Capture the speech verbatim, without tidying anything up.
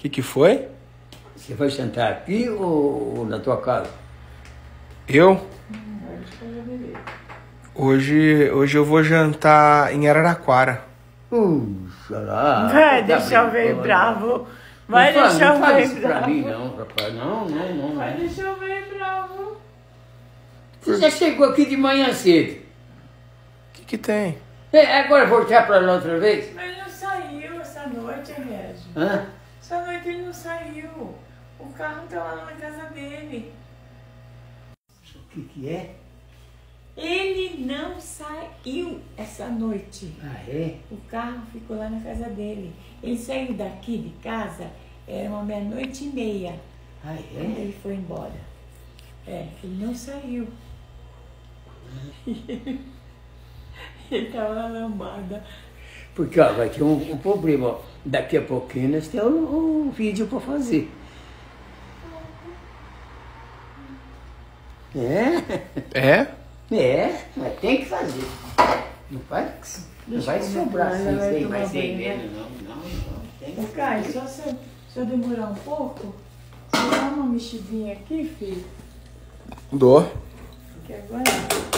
que que foi? Você vai sentar aqui ou, ou na tua casa? Eu? Hoje, hoje eu vou jantar em Araraquara. Puxa lá. Vai tá deixar o velho brincando. bravo. Vai Não fala- deixar não o fala velho isso pra bravo. mim, não, rapaz. Não, não, não. Vai não. deixar o velho bravo. Você já chegou aqui de manhã cedo. O que que tem? É, agora voltar pra lá outra vez? Mas não saiu essa noite, Régio. Hã? Essa noite ele não saiu. O carro tá lá na casa dele. O que que é? Ele não saiu essa noite. Ah, é? O carro ficou lá na casa dele. Ele saiu daqui de casa, era uma meia-noite e meia. Ah, Quando é? ele foi embora. É, ele não saiu. Ele tava na lambada. Porque ó, vai ter um, um problema. Ó. Daqui a pouquinho nós temos um, um vídeo para fazer. É? É? É, mas tem que fazer. Não vai, não vai eu sobrar tomar, assim, ela vai sem, tomar vai sem banho, medo, não, não, não. Tem Ô, que Caio, fazer. só se eu, se eu demorar um pouco, você dá uma mexidinha aqui, filho? Dou. Porque agora